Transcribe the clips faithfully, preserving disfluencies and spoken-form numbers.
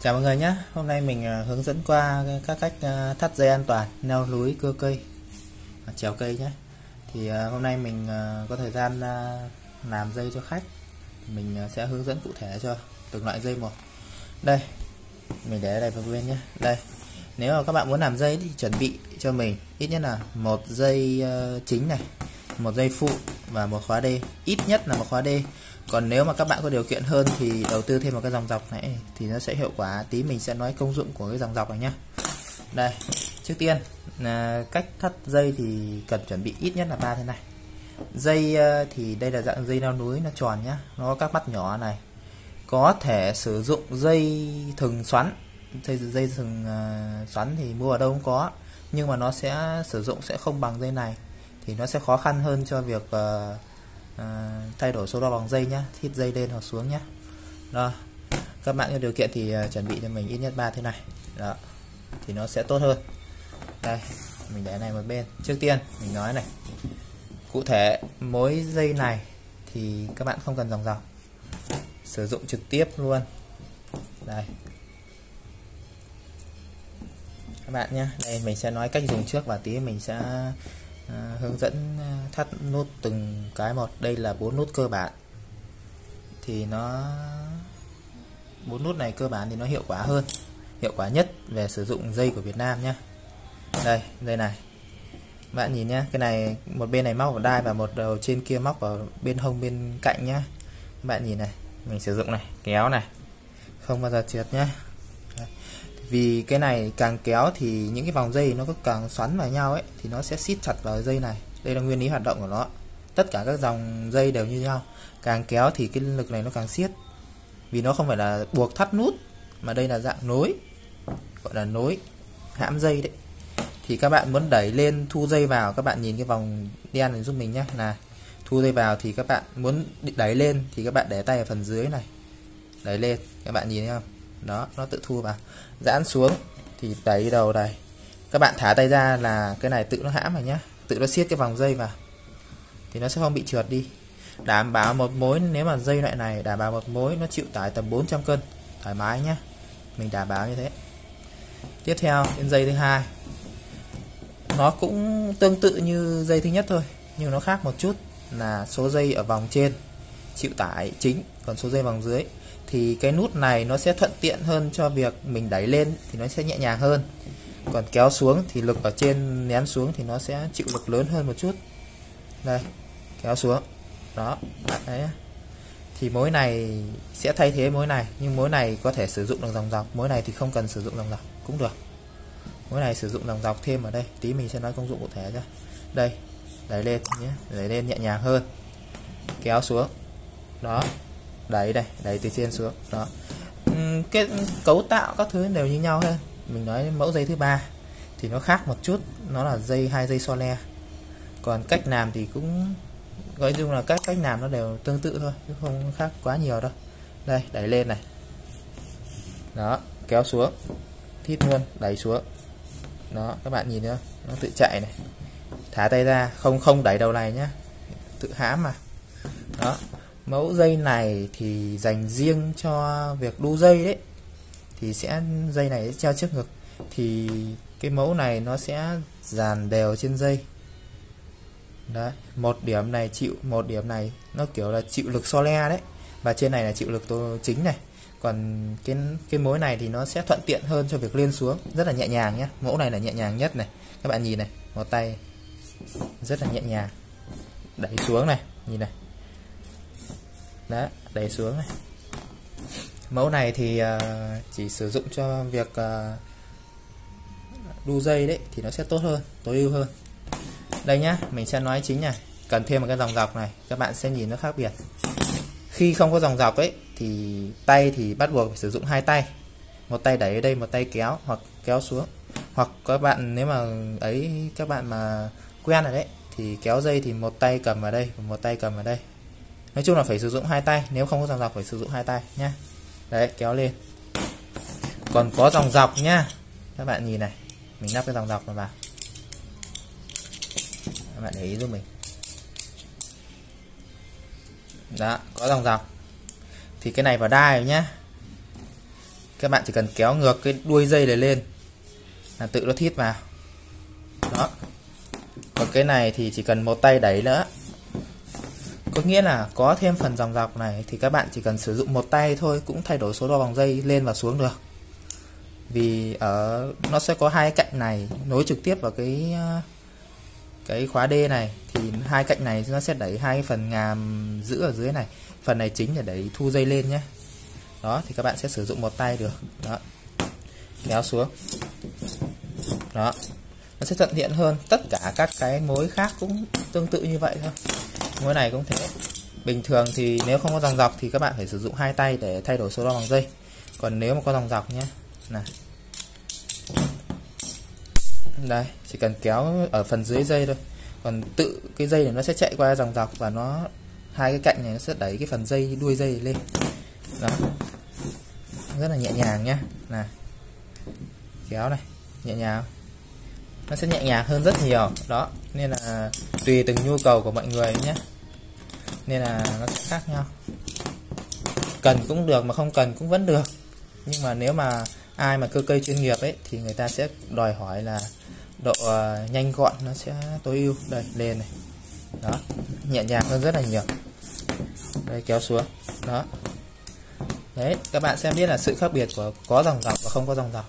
Chào mọi người nhé. Hôm nay mình à, hướng dẫn qua các cách à, thắt dây an toàn leo núi cưa cây, à, trèo cây nhé. Thì à, hôm nay mình à, có thời gian à, làm dây cho khách. Mình à, sẽ hướng dẫn cụ thể cho từng loại dây một. Đây, mình để ở đây vào bên nhé. Đây, nếu mà các bạn muốn làm dây thì chuẩn bị cho mình ít nhất là một dây uh, chính này, một dây phụ và một khóa D, ít nhất là một khóa D. Còn nếu mà các bạn có điều kiện hơn thì đầu tư thêm một cái dòng dọc này thì nó sẽ hiệu quả. Tí mình sẽ nói công dụng của cái dòng dọc này nhé. Đây, trước tiên là cách thắt dây thì cần chuẩn bị ít nhất là ba thế này. Dây thì đây là dạng dây leo núi, nó tròn nhá, nó có các mắt nhỏ này. Có thể sử dụng dây thừng xoắn, dây dây thừng uh, xoắn thì mua ở đâu cũng có, nhưng mà nó sẽ sử dụng sẽ không bằng dây này, thì nó sẽ khó khăn hơn cho việc uh, uh, thay đổi số đo bằng dây nhá, thít dây lên hoặc xuống nhá. Đó, các bạn có điều kiện thì uh, chuẩn bị cho mình ít nhất ba thế này, đó thì nó sẽ tốt hơn. Đây, mình để này một bên. Trước tiên mình nói này, cụ thể mối dây này thì các bạn không cần dòng dọc, sử dụng trực tiếp luôn. Đây các bạn nhé, đây mình sẽ nói cách dùng trước và tí mình sẽ uh, hướng dẫn thắt nút từng cái một. Đây là bốn nút cơ bản, thì nó bốn nút này cơ bản thì nó hiệu quả hơn, hiệu quả nhất về sử dụng dây của Việt Nam nhé. Đây, dây này bạn nhìn nhé, cái này một bên này móc vào đai và một đầu trên kia móc vào bên hông bên cạnh nhé. Bạn nhìn này, mình sử dụng này, kéo này, không bao giờ trượt nhé. Vì cái này càng kéo thì những cái vòng dây nó cứ càng xoắn vào nhau ấy, thì nó sẽ siết chặt vào dây này. Đây là nguyên lý hoạt động của nó. Tất cả các dòng dây đều như nhau, càng kéo thì cái lực này nó càng siết. Vì nó không phải là buộc thắt nút, mà đây là dạng nối, gọi là nối hãm dây đấy. Thì các bạn muốn đẩy lên thu dây vào, các bạn nhìn cái vòng đen này giúp mình nhé, là thu dây vào thì các bạn muốn đẩy lên thì các bạn để tay ở phần dưới này, đẩy lên, các bạn nhìn thấy không? Đó, nó tự thu vào. Giãn xuống thì đẩy đầu đây, các bạn thả tay ra là cái này tự nó hãm rồi nhá, tự nó siết cái vòng dây vào thì nó sẽ không bị trượt đi. Đảm bảo một mối, nếu mà dây loại này đảm bảo một mối nó chịu tải tầm bốn trăm cân thoải mái nhá, mình đảm bảo như thế. Tiếp theo đến dây thứ hai, nó cũng tương tự như dây thứ nhất thôi, nhưng nó khác một chút là số dây ở vòng trên chịu tải chính, còn số dây vòng dưới thì cái nút này nó sẽ thuận tiện hơn cho việc mình đẩy lên thì nó sẽ nhẹ nhàng hơn, còn kéo xuống thì lực ở trên nén xuống thì nó sẽ chịu lực lớn hơn một chút. Đây, kéo xuống đó, đấy. Thì mối này sẽ thay thế mối này, nhưng mối này có thể sử dụng được dòng dọc, mối này thì không cần sử dụng dòng dọc cũng được. Mối này sử dụng dòng dọc thêm ở đây, tí mình sẽ nói công dụng cụ thể cho. Đây, đẩy lên nhé, đẩy lên nhẹ nhàng hơn, kéo xuống đó, đẩy đây, đẩy từ trên xuống đó. Cái cấu tạo các thứ đều như nhau hơn. Mình nói mẫu dây thứ ba thì nó khác một chút, nó là dây hai dây so le, còn cách làm thì cũng nói chung là các cách làm nó đều tương tự thôi, chứ không khác quá nhiều đâu. Đây, đẩy lên này, đó, kéo xuống, thít luôn, đẩy xuống đó, các bạn nhìn nữa, nó tự chạy này, thả tay ra, không không đẩy đầu này nhá, tự hãm mà. Đó, mẫu dây này thì dành riêng cho việc đu dây đấy, thì sẽ dây này sẽ treo trước ngực, thì cái mẫu này nó sẽ dàn đều trên dây. Đấy, một điểm này chịu, một điểm này nó kiểu là chịu lực so le đấy, và trên này là chịu lực tô chính này. Còn cái cái mối này thì nó sẽ thuận tiện hơn cho việc lên xuống, rất là nhẹ nhàng nhé. Mẫu này là nhẹ nhàng nhất này, các bạn nhìn này, một tay rất là nhẹ nhàng, đẩy xuống này, nhìn này, đó, đẩy xuống này. Mẫu này thì uh, chỉ sử dụng cho việc uh, đu dây đấy thì nó sẽ tốt hơn, tối ưu hơn. Đây nhá, mình sẽ nói chính này, cần thêm một cái dòng dọc này, các bạn sẽ nhìn nó khác biệt. Khi không có dòng dọc ấy thì tay thì bắt buộc phải sử dụng hai tay, một tay đẩy ở đây, một tay kéo hoặc kéo xuống. Hoặc các bạn nếu mà ấy, các bạn mà quen rồi đấy thì kéo dây thì một tay cầm ở đây và một tay cầm ở đây. Nói chung là phải sử dụng hai tay, nếu không có dòng dọc phải sử dụng hai tay nhá. Đấy, kéo lên. Còn có dòng dọc nhá, các bạn nhìn này, mình lắp cái dòng dọc vào, các bạn để ý giúp mình. Đó, có dòng dọc thì cái này vào đai rồi nhá. các bạn chỉ cần kéo ngược cái đuôi dây này lên là tự nó thít vào đó. Còn cái này thì chỉ cần một tay đẩy nữa, có nghĩa là có thêm phần dòng dọc này thì các bạn chỉ cần sử dụng một tay thôi cũng thay đổi số đo vòng dây lên và xuống được. Vì ở nó sẽ có hai cạnh này nối trực tiếp vào cái cái khóa D này, thì hai cạnh này nó sẽ đẩy hai cái phần ngàm giữ ở dưới này, phần này chính là đẩy thu dây lên nhé. Đó thì các bạn sẽ sử dụng một tay được. Đó, kéo xuống đó, nó sẽ thuận tiện hơn. Tất cả các cái mối khác cũng tương tự như vậy thôi, mối này cũng thế. Bình thường thì nếu không có dòng dọc thì các bạn phải sử dụng hai tay để thay đổi số đo vòng dây. Còn nếu mà có dòng dọc nhé, này đây, chỉ cần kéo ở phần dưới dây thôi, còn tự cái dây này nó sẽ chạy qua dòng dọc và nó hai cái cạnh này nó sẽ đẩy cái phần dây đuôi dây lên. Đó, rất là nhẹ nhàng nhé. Này, kéo này nhẹ nhàng, nó sẽ nhẹ nhàng hơn rất nhiều. Đó nên là tùy từng nhu cầu của mọi người nhé, nên là nó sẽ khác nhau. Cần cũng được mà không cần cũng vẫn được, nhưng mà nếu mà ai mà cơ cây chuyên nghiệp ấy thì người ta sẽ đòi hỏi là độ uh, nhanh gọn nó sẽ tối ưu. Đây lên này, đó nhẹ nhàng hơn rất là nhiều. Đây kéo xuống đó. Đấy, các bạn xem biết là sự khác biệt của có dòng dọc và không có dòng dọc.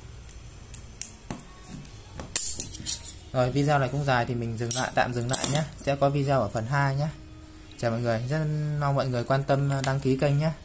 Rồi video này cũng dài thì mình dừng lại, tạm dừng lại nhé. Sẽ có video ở phần hai nhé. Chào mọi người, rất mong mọi người quan tâm đăng ký kênh nhé.